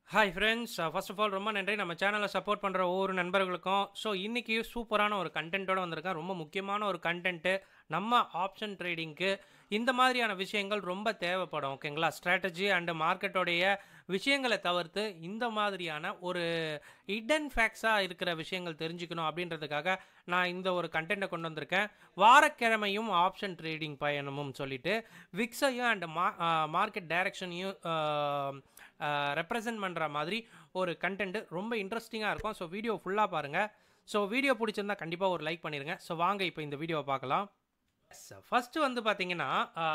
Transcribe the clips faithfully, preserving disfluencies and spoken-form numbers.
Hi friends, first of all ரொம்ப நன்றி நம்ம சேனலை சப்போர்ட் பண்ணுற ஒவ்வொரு நண்பர்களுக்கும். ஸோ இன்றைக்கி சூப்பரான ஒரு கண்டென்ட்டோடு வந்திருக்கேன். ரொம்ப முக்கியமான ஒரு கண்டென்ட்டு. நம்ம ஆப்ஷன் ட்ரேடிங்க்கு இந்த மாதிரியான விஷயங்கள் ரொம்ப தேவைப்படும். ஓகேங்களா? ஸ்ட்ராட்டஜி அண்டு மார்க்கெட்டோடைய விஷயங்களை தவிர்த்து இந்த மாதிரியான ஒரு ஹிடன் ஃபேக்ட்ஸாக இருக்கிற விஷயங்கள் தெரிஞ்சுக்கணும் அப்படின்றதுக்காக நான் இந்த ஒரு கண்டென்ட்டை கொண்டு வந்திருக்கேன். வாரக்கிழமையும் ஆப்ஷன் ட்ரேடிங் பயணமும் சொல்லிட்டு விக்ஸையும் அண்ட் மா மார்க்கெட் டைரக்ஷனையும் ரெப்ரசன்ட் பண்ணுற மாதிரி ஒரு கண்டென்ட்டு ரொம்ப இன்ட்ரெஸ்டிங்காக இருக்கும். ஸோ வீடியோ ஃபுல்லாக பாருங்கள். ஸோ வீடியோ பிடிச்சிருந்தா கண்டிப்பாக ஒரு லைக் பண்ணிடுங்க. ஸோ வாங்க இப்போ இந்த வீடியோவை பார்க்கலாம். ஃபஸ்ட்டு வந்து பார்த்தீங்கன்னா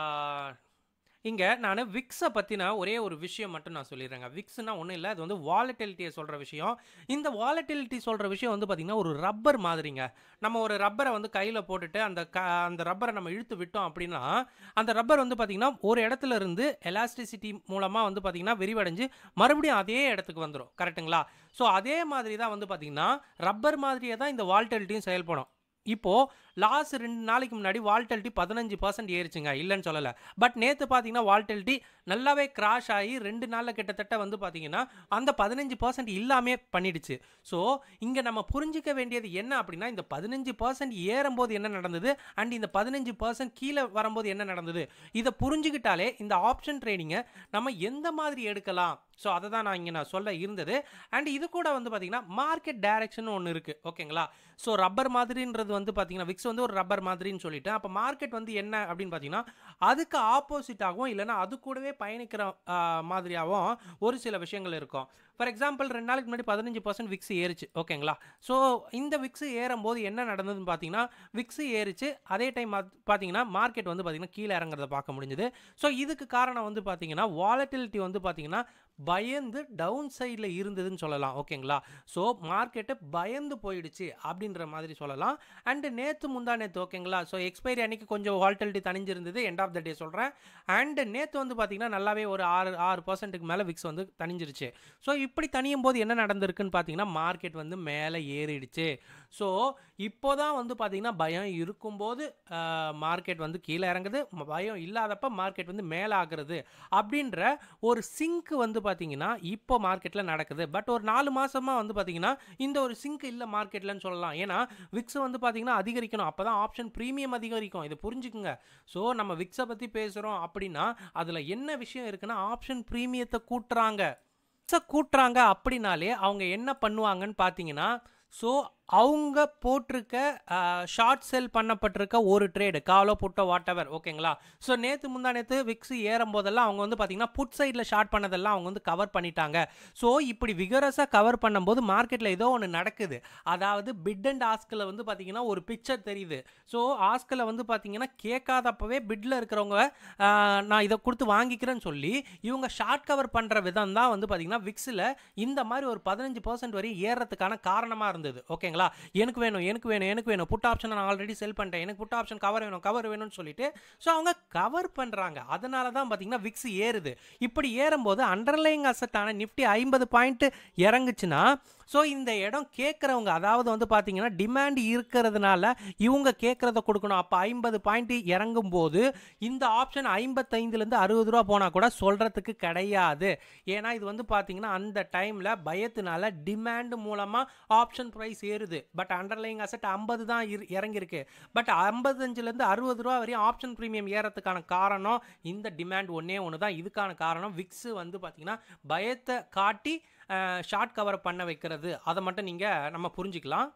இங்கே நான் விக்ஸை பற்றின ஒரே ஒரு விஷயம் மட்டும் நான் சொல்லிடுறேங்க. விக்ஸ்னா ஒன்றும் இல்லை, அது வந்து வாலட்டிலிட்டியை சொல்கிற விஷயம். இந்த வாலட்டிலிட்டி சொல்கிற விஷயம் வந்து பார்த்திங்கன்னா ஒரு ரப்பர் மாதிரிங்க. நம்ம ஒரு ரப்பரை வந்து கையில் போட்டுட்டு அந்த க அந்த ரப்பரை நம்ம இழுத்து விட்டோம் அப்படின்னா அந்த ரப்பர் வந்து பார்த்திங்கன்னா ஒரு இடத்துல இருந்து எலாஸ்டிசிட்டி மூலமாக வந்து பார்த்திங்கன்னா விரிவடைஞ்சு மறுபடியும் அதே இடத்துக்கு வந்துடும். கரெக்டுங்களா? ஸோ அதே மாதிரி தான் வந்து பார்த்திங்கன்னா ரப்பர் மாதிரியே தான் இந்த வாலட்டிலிட்டியும் செயல்படும். இப்போது லாஸ்ட் ரெண்டு நாளைக்கு முன்னாடி வாலட்டிலிட்டி பதினஞ்சு பர்சன்ட் ஏறிச்சுங்க, இல்லைன்னு சொல்லலை. பட் நேற்று பார்த்தீங்கன்னா வாலட்டிலிட்டி நல்லாவே கிராஷ் ஆகி ரெண்டு நாளில் கிட்டத்தட்ட வந்து பார்த்தீங்கன்னா அந்த பதினஞ்சு பர்சன்ட் இல்லாமே பண்ணிடுச்சு. ஸோ இங்கே நம்ம புரிஞ்சிக்க வேண்டியது என்ன அப்படின்னா, இந்த பதினஞ்சு பர்சன்ட் ஏறும்போது என்ன நடந்தது அண்ட் இந்த பதினஞ்சு பர்சன்ட் கீழே வரும்போது என்ன நடந்தது, இதை புரிஞ்சுக்கிட்டாலே இந்த ஆப்ஷன் ட்ரேடிங்கை நம்ம எந்த மாதிரி எடுக்கலாம். ஸோ அதை தான் நான் இங்கே நான் சொல்ல இருந்தது. அண்ட் இது கூட வந்து பார்த்தீங்கன்னா மார்க்கெட் டைரக்ஷன் ஒன்று இருக்குது. ஓகேங்களா? ஸோ ரப்பர் மாதிரின்றது வந்து பார்த்தீங்கன்னா விக்ஸ் வந்து ஒரு ரப்பர் மாதிரின்னு சொல்லிட்டு, அப்போ மார்க்கெட் வந்து என்ன அப்படின்னு பார்த்தீங்கன்னா அதுக்கு ஆப்போசிட்டாகவும் இல்லைனா அது கூடவே பயணிக்கிற மாதிரியாகவும் ஒரு சில விஷயங்கள் இருக்கும். ஃபார் எக்ஸாம்பிள் ரெண்டு நாளைக்கு முன்னாடி பதினஞ்சு பர்சன்ட் விக்ஸ் ஏறிச்சு. ஓகேங்களா? ஸோ இந்த விக்ஸ் ஏறும்போது என்ன நடந்ததுன்னு பார்த்தீங்கன்னா விக்ஸ் ஏறிச்சு, அதே டைம் பார்த்தீங்கன்னா மார்க்கெட் வந்து பார்த்தீங்கன்னா கீழே இறங்குறத பார்க்க முடிஞ்சுது. ஸோ இதுக்கு காரணம் வந்து பார்த்தீங்கன்னா வாலட்டிலிட்டி வந்து பார்த்தீங்கன்னா பயந்து டவுன் சைடில் இருந்ததுன்னு சொல்லலாம். ஓகேங்களா? ஸோ மார்க்கெட்டு பயந்து போயிடுச்சு அப்படின்ற மாதிரி சொல்லலாம். அண்டு நேற்று முந்தா நேற்று ஓகேங்களா? ஸோ எக்ஸ்பைரி அன்னைக்கு கொஞ்சம் வாலட்டிலிட்டி தனிஞ்சிருந்தது, எண்ட் ஆஃப் த டே சொல்கிறேன். அண்டு நேற்று வந்து பார்த்தீங்கன்னா நல்லாவே ஒரு ஆறு ஆறு பர்சன்ட்டுக்கு மேலே விக்ஸ் வந்து தனிஞ்சிருச்சு. ஸோ இப்படி தனியும் போது என்ன நடந்திருக்குன்னு பார்த்தீங்கன்னா மார்க்கெட் வந்து மேலே ஏறிடுச்சு. ஸோ இப்போ தான் வந்து பார்த்தீங்கன்னா பயம் இருக்கும்போது மார்க்கெட் வந்து கீழே இறங்குது, பயம் இல்லாதப்ப மார்க்கெட் வந்து மேலே ஆகுறது அப்படின்ற ஒரு சிங்க் வந்து பார்த்தீங்கன்னா இப்போ மார்க்கெட்டில் நடக்குது. பட் ஒரு நாலு மாதமாக வந்து பார்த்தீங்கன்னா இந்த ஒரு சிங்க் இல்லை மார்க்கெட்லன்னு சொல்லலாம். ஏன்னா விக்ஸ் வந்து பார்த்தீங்கன்னா அதிகரிக்கணும், அப்போ தான் ஆப்ஷன் ப்ரீமியம் அதிகரிக்கும். இதை புரிஞ்சுக்குங்க. ஸோ நம்ம விக்ஸை பற்றி பேசுகிறோம் அப்படின்னா அதில் என்ன விஷயம் இருக்குன்னா ஆப்ஷன் ப்ரீமியத்தை கூட்டுறாங்க. விக்ஸை கூட்டுறாங்க அப்படின்னாலே அவங்க என்ன பண்ணுவாங்கன்னு பார்த்தீங்கன்னா, ஸோ அவங்க போட்டிருக்க ஷார்ட் செல் பண்ணப்பட்டிருக்க ஒரு ட்ரேடு காலோ புட்டோ வாட் எவர். ஓகேங்களா? ஸோ நேற்று முந்தா நேற்று விக்ஸ் ஏறும் போதெல்லாம் அவங்க வந்து பார்த்தீங்கன்னா புட் சைடில் ஷார்ட் பண்ணதெல்லாம் அவங்க வந்து கவர் பண்ணிட்டாங்க. ஸோ இப்படி விகரஸாக கவர் பண்ணும்போது மார்க்கெட்டில் ஏதோ ஒன்று நடக்குது. அதாவது பிட் அண்ட் ஆஸ்கில் வந்து பார்த்தீங்கன்னா ஒரு பிக்சர் தெரியுது. ஸோ ஆஸ்கில் வந்து பார்த்தீங்கன்னா கேட்காதப்பவே பிட்டில் இருக்கிறவங்க நான் இதை கொடுத்து வாங்கிக்கிறேன்னு சொல்லி இவங்க ஷார்ட் கவர் பண்ணுற விதம் தான் வந்து பார்த்தீங்கன்னா விக்ஸில் இந்த மாதிரி ஒரு பதினஞ்சு பர்சன்ட் வரையும் ஏறுறதுக்கான காரணமாக இருந்தது. ஓகேங்களா? எனக்கு வேணும் எனக்கு வேணும் எனக்கு வேணும் புட் ஆப்ஷன் நான் ஆல்ரெடி செல் பண்ணிட்டேன், எனக்கு புட் ஆப்ஷன் கவர் வேணும் கவர் வேணும்னு சொல்லிட்டு ஸோ அவங்க கவர் பண்ணுறாங்க. அதனால தான் பார்த்தீங்கன்னா விக்ஸ் ஏறுது. இப்படி ஏறும்போது அண்டர்லைங் அசட்டான நிஃப்டி ஐம்பது பாயிண்ட் இறங்குச்சுன்னா ஸோ இந்த இடம் கேட்குறவங்க, அதாவது வந்து பார்த்தீங்கன்னா டிமாண்ட் இருக்கிறதுனால இவங்க கேட்குறத கொடுக்கணும். அப்போ ஐம்பது பாயிண்ட் இறங்கும் போது இந்த ஆப்ஷன் ஐம்பத்தைந்துலேருந்து அறுபது ரூபா போனால் கூட சொல்கிறதுக்கு கிடையாது. ஏன்னா இது வந்து பார்த்தீங்கன்னா அந்த டைமில் பயத்தினால டிமாண்ட் மூலமாக ஆப்ஷன் ப்ரைஸ் ஏறுது. பட் அண்டர்லைங் அசட் ஐம்பது தான் இறங்கியிருக்கு. பட் ஐம்பத்தஞ்சுலேருந்து அறுபது ரூபா வரையும் ஆப்ஷன் ப்ரீமியம் ஏறதுக்கான காரணம் இந்த டிமாண்ட் ஒன்றே ஒன்று தான். இதுக்கான காரணம் விக்ஸ் வந்து பார்த்தீங்கன்னா பயத்தை காட்டி ஷார்ட் கவர் பண்ண வைக்கிறது. அதை மட்டும் நீங்கள் நம்ம புரிஞ்சிக்கலாம்.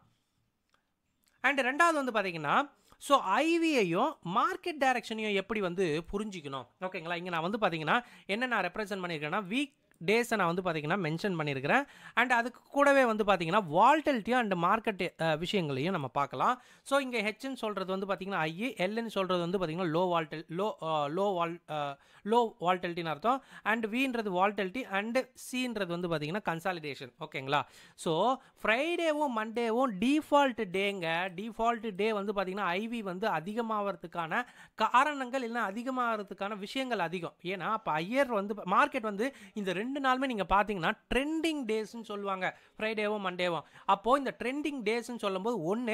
அண்ட் ரெண்டாவது வந்து பார்த்தீங்கன்னா ஸோ ஐவியையும் மார்க்கெட் டைரக்ஷனையும் எப்படி வந்து புரிஞ்சிக்கணும். ஓகேங்களா? இங்கே நான் வந்து பார்த்தீங்கன்னா என்ன நான் ரெப்ரசன்ட் பண்ணியிருக்கேன்னா வீக் டேஸை நான் வந்து பார்த்தீங்கன்னா மென்ஷன் பண்ணியிருக்கிறேன். அண்ட் அதுக்கு கூடவே வந்து பார்த்தீங்கன்னா வால்டலிட்டியும் அண்ட் மார்க்கெட் விஷயங்களையும் நம்ம பார்க்கலாம். ஸோ இங்கே ஹெச்ன்னு சொல்கிறது வந்து பார்த்தீங்கன்னா ஐ, எல்ன்னு சொல்கிறது வந்து பார்த்தீங்கன்னா low volatile low low vol low வால்டலிட்டின்னு அர்த்தம். அண்ட் வின்றது வால்டலிட்டி அண்டு சின்றது வந்து பார்த்தீங்கன்னா கன்சாலிடேஷன். ஓகேங்களா? ஸோ ஃப்ரைடேவும் மண்டேவும் டிஃபால்ட் டேங்க. டிஃபால்ட் டே வந்து பார்த்தீங்கன்னா ஐவி வந்து அதிகமாகிறதுக்கான காரணங்கள் இல்லைன்னா அதிகமாகிறதுக்கான விஷயங்கள் அதிகம். ஏன்னா அப்போ ஐயர் வந்து மார்க்கெட் வந்து இந்த ரெண்டு ரெண்டு நாளுமே நீங்கள் பார்த்தீங்கன்னா ட்ரெண்டிங் டேஸ்ன்னு சொல்லுவாங்க, ஃப்ரைடேவும் மண்டேவும். அப்போது இந்த ட்ரெண்டிங் டேஸ்ன்னு சொல்லும்போது ஒன்று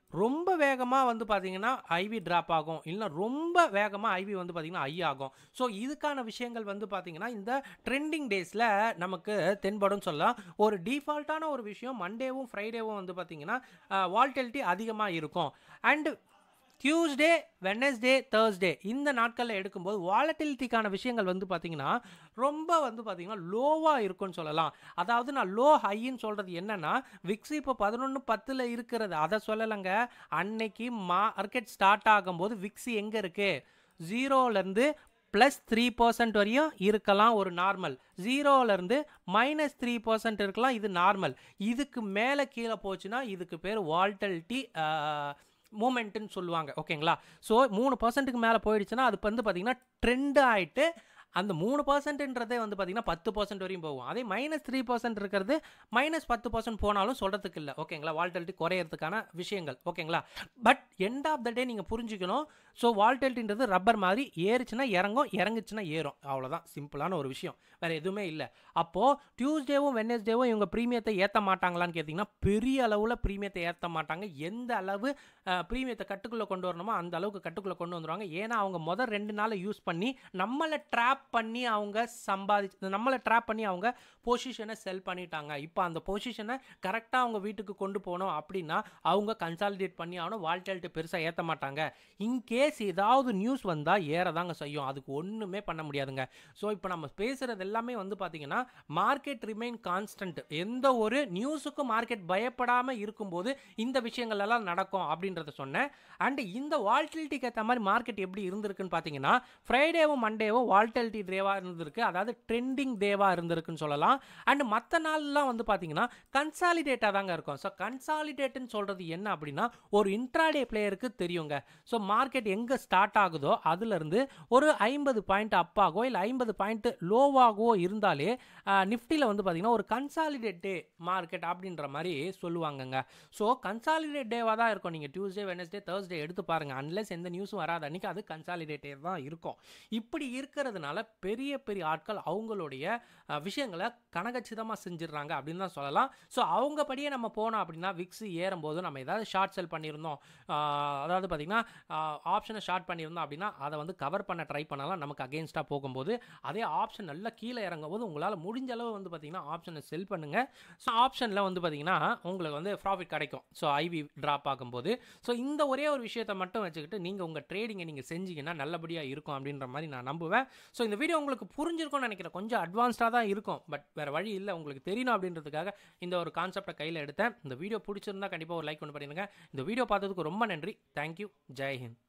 ரொம்ப வேகமாக வந்து பார்த்தீங்கன்னா ஐவி ட்ராப் ஆகும், இல்லை ரொம்ப வேகமாக ஐவி வந்து பார்த்தீங்கன்னா ஐ ஆகும். ஸோ இதுக்கான விஷயங்கள் வந்து பார்த்தீங்கன்னா இந்த ட்ரெண்டிங் டேஸில் நமக்கு தென்படும் சொல்லலாம். ஒரு டிஃபால்ட்டான ஒரு விஷயம் மண்டேவும் ஃப்ரைடேவும் வந்து பார்த்தீங்கன்னா வால்டிலிட்டி அதிகமாக இருக்கும். அண்ட் டியூஸ்டே, வெட்னஸ்டே, தேர்ஸ்டே இந்த நாட்களில் எடுக்கும்போது வாலட்டிலிட்டிக்கான விஷயங்கள் வந்து பார்த்தீங்கன்னா ரொம்ப வந்து பார்த்தீங்கன்னா லோவாக இருக்கும்னு சொல்லலாம். அதாவது நான் லோ ஹைன்னு சொல்கிறது என்னன்னா, விக்ஸ் இப்போ பதினொன்று பத்தில் இருக்கிறது அதை சொல்லலைங்க. அன்னைக்கு மார்க்கெட் ஸ்டார்ட் ஆகும்போது விக்ஸ் எங்கே இருக்குது, ஜீரோலேருந்து ப்ளஸ் த்ரீ பர்சன்ட் வரையும் இருக்கலாம் ஒரு நார்மல், ஜீரோலேருந்து மைனஸ் த்ரீ பர்சன்ட் இருக்கலாம் இது நார்மல். இதுக்கு மேலே கீழே போச்சுன்னா இதுக்கு பேர் வால்டிலிட்டி மூமெண்ட்டுன்னு சொல்லுவாங்க. ஓகேங்களா? ஸோ மூணு பர்சன்ட்டுக்கு மேலே போயிடுச்சுன்னா அது வந்து பார்த்தீங்கன்னா ட்ரெண்ட் ஆகிட்டு அந்த மூணு பர்சன்ட்ன்றதே வந்து பார்த்தீங்கன்னா பத்து பர்சன்ட் வரையும் போகும். அதே மைனஸ் த்ரீ பர்சன்ட் இருக்கிறது மைனஸ் பத்து பர்சன்ட் போனாலும் சொல்கிறதுக்கு இல்லை. ஓகேங்களா? வால்டிலிட்டி குறையிறதுக்கான விஷயங்கள். ஓகேங்களா? But end of the day நீங்கள் புரிஞ்சுக்கணும். ஸோ வால்டிலிட்டின்றது ரப்பர் மாதிரி, ஏறுச்சுன்னா இறங்கும், இறங்குச்சுன்னா ஏறும். அவ்வளோதான் சிம்பிளான ஒரு விஷயம், வேறு எதுவுமே இல்லை. அப்போது டியூஸ்டேவும் வெட்னஸ்டேவும் இவங்க ப்ரீமியத்தை ஏற்ற மாட்டாங்களான்னு கேட்டிங்கன்னா பெரிய அளவில் ப்ரீமியத்தை ஏற்ற மாட்டாங்க. எந்த அளவு ப்ரீமியத்தை கட்டுக்குள்ளே கொண்டு வரணுமோ அந்த அளவுக்கு கட்டுக்குள்ளே கொண்டு வந்துடுவாங்க. ஏன்னா அவங்க முதல் ரெண்டு நாளை யூஸ் பண்ணி நம்மளை ட்ராப் பண்ணி அவங்க சம்பாதிச்சு நம்மளை ட்ராப் பண்ணி அவங்க பொசிஷனை செல் பண்ணிட்டாங்க. இப்போ அந்த பொசிஷனை கரெக்டாக அவங்க வீட்டுக்கு கொண்டு போகணும் அப்படின்னா அவங்க கன்சாலிடேட் பண்ணி ஆகணும். வால்டிலிட்டி பெருசாக ஏற்ற மாட்டாங்க. இன்கேஸ் ஏதாவது நியூஸ் வந்தால் ஏறதாங்க செய்யும், அதுக்கு ஒன்றுமே பண்ண முடியாதுங்க. ஸோ இப்போ நம்ம பேசுகிறது எல்லாமே வந்து பார்த்தீங்கன்னா மார்க்கெட் ரிமைன் கான்ஸ்டன்ட். எந்த ஒரு நியூஸுக்கும் மார்க்கெட் பயப்படாமல் இருக்கும்போது இந்த விஷயங்கள் எல்லாம் நடக்கும் அப்படின்றத சொன்னேன். அண்ட் இந்த வால்டிலிட்டிக்கு ஏற்ற மாதிரி மார்க்கெட் எப்படி இருந்திருக்குன்னு பார்த்தீங்கன்னா ஃப்ரைடேவும் மண்டேவும் வால்டிலிட்டி டேவாக இருந்திருக்கு, அதாவது ட்ரெண்டிங் டேவாக இருந்திருக்குன்னு சொல்லலாம். அண்ட் மற்ற நாள்லாம் வந்து பார்த்தீங்கன்னா கன்சாலிடேட்டாக தாங்க இருக்கும். ஸோ கன்சாலிடேட்டுன்னு சொல்கிறது என்ன அப்படின்னா ஒரு இன்ட்ராடே பிளேயருக்கு தெரியுங்க. ஸோ மார்க்கெட் எங்கே ஸ்டார்ட் ஆகுதோ அதுலேருந்து ஒரு ஐம்பது பாயிண்ட் அப்பாகவோ இல்லை ஐம்பது பாயிண்ட் லோவாகவோ இருந்தாலே நிஃப்டியில் வந்து பார்த்தீங்கன்னா ஒரு கன்சாலிடேட் டே மார்க்கெட் அப்படின்ற மாதிரி சொல்லுவாங்கங்க. ஸோ கன்சாலிடேட் டேவாக தான் இருக்கும். நீங்கள் டியூஸ்டே, வெட்னஸ்டே, தேர்ஸ்டே எடுத்து பாருங்கள். அன்லெஸ் எந்த நியூஸும் வராது அன்றைக்கி அது கன்சாலிடேட் டே தான் இருக்கும். இப்படி இருக்கிறதுனால பெரிய பெரிய ஆட்கள் அவங்களுடைய விஷயங்களை கனகச்சிதமாக செஞ்சிடறாங்க அப்படின்னு தான் சொல்லலாம். ஸோ அவங்க படியே நம்ம போனோம் அப்படின்னா விக்ஸ் ஏறும்போது நம்ம ஏதாவது ஷார்ட் செல் பண்ணியிருந்தோம், அதாவது பார்த்திங்கன்னா ஆப்ஷனை ஷார்ட் பண்ணியிருந்தோம் அப்படின்னா அதை வந்து கவர் பண்ண ட்ரை பண்ணலாம் நமக்கு அகெயின்ஸ்டாக போகும்போது. அதே ஆப்ஷன் நல்லா கீழே இறங்கும் போது உங்களால் முடிஞ்ச அளவு வந்து பார்த்திங்கன்னா ஆப்ஷனை செல் பண்ணுங்கள். ஸோ ஆப்ஷனில் வந்து பார்த்திங்கன்னா உங்களுக்கு வந்து ப்ராஃபிட் கிடைக்கும். ஸோ ஐவி ட்ராப் ஆகும்போது ஸோ இந்த ஒரே ஒரு விஷயத்தை மட்டும் வச்சுக்கிட்டு நீங்கள் உங்கள் ட்ரேடிங்கை நீங்கள் செஞ்சீங்கன்னா நல்லபடியாக இருக்கும் அப்படின்ற மாதிரி நான் நம்புவேன். ஸோ இந்த வீடியோ உங்களுக்கு புரிஞ்சிருக்கும்னு நினைக்கிறேன். கொஞ்சம் அட்வான்ஸ்டாக தான் இருக்கும், பட் வேறு வழி இல்லை, உங்களுக்கு தெரியணும் அப்படின்றதுக்காக இந்த ஒரு கான்செப்டை கையில் எடுத்தேன். இந்த வீடியோ பிடிச்சிருந்தா கண்டிப்பாக ஒரு லைக் ஒன்று பண்ணிடுங்க. இந்த வீடியோ பார்த்ததுக்கு ரொம்ப நன்றி. தேங்க்யூ. ஜெய் ஹிந்த்.